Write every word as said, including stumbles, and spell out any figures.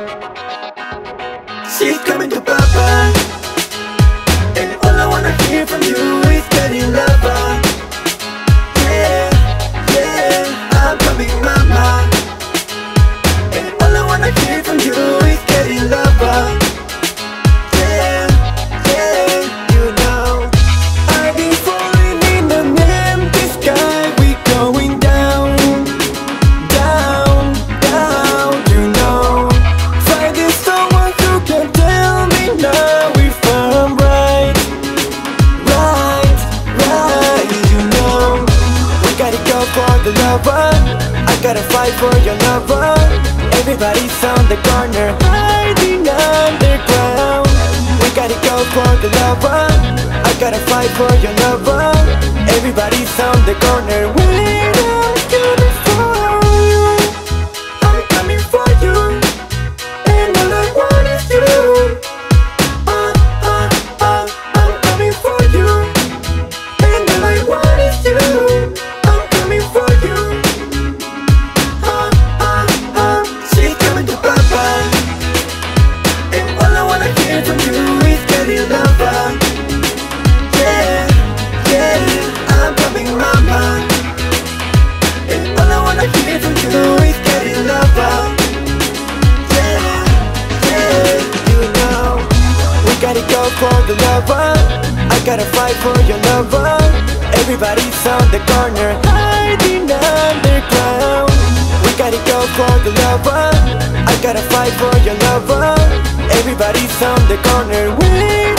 She's coming to Papa, and all I wanna hear from you is getting lover. Yeah, yeah, I'm coming, mama, and all I wanna hear from you is getting lover. Yeah, yeah, you know I've been falling in an empty sky. We going down, down, down, you know. Finding someone who can tell me now if I'm right, right, right, you know. We gotta go for the lover, I gotta fight for your lover. Everybody's on the corner, hiding underground. We gotta go for the lover, I gotta fight for your lover. Everybody's on the corner, wait, I'm coming for you. I'm coming for you, and all I want is you. Uh, uh, uh, I'm coming for you, and all I want is you. I'm coming for you. Uh, uh, uh, she's coming to Papa, and all I wanna hear from you is getting lover. Yeah, yeah, I'm coming, mama, and all I wanna hear from you is getting lover. Yeah, yeah, you know. We gotta go for the lover, I gotta fight for your lover. Everybody's on the corner, hiding underground. We gotta go for the lover, I gotta fight for your lover. Everybody's on the corner, wait.